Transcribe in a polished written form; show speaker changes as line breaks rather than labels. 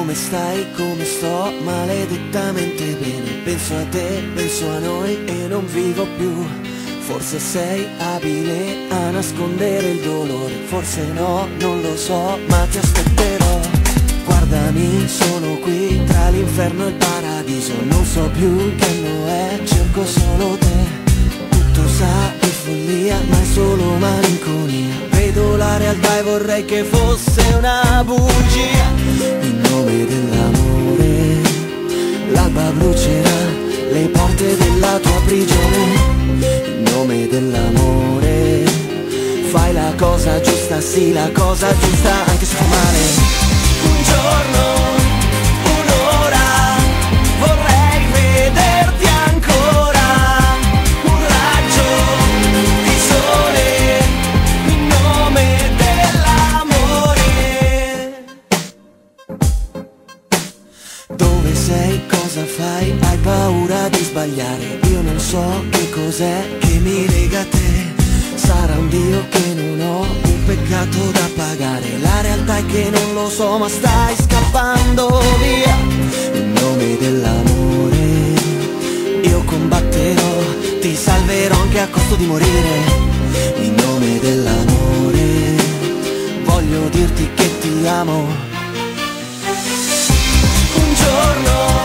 come stai, come sto, maledettamente bene. Penso a te, penso a noi e non vivo più. Forse sei abile a nascondere il dolore, forse no, non lo so, ma ti aspetterò. Guardami, sono qui tra l'inferno e il paradiso. Non so più che anno è, cerco solo te. Tutto sa di follia, ma è solo malinconia. Vedo la realtà e vorrei che fosse una bugia. In nome dell'amore l'alba brucerà le porte della tua prigione. In nome dell'amore fai la cosa giusta, sì, la cosa giusta, anche se fa male. Un giorno, un'ora, vorrei vederti ancora. Un raggio di sole in nome dell'amore. Dove sei, cosa fai? Hai paura di sbagliare? Io non so che cos'è che mi lega a te. Sarà un Dio che non ho, un peccato da pagare. La realtà è che non lo so, ma stai scappando via. In nome dell'amore io combatterò, ti salverò anche a costo di morire. In nome dell'amore voglio dirti che ti amo. Un giorno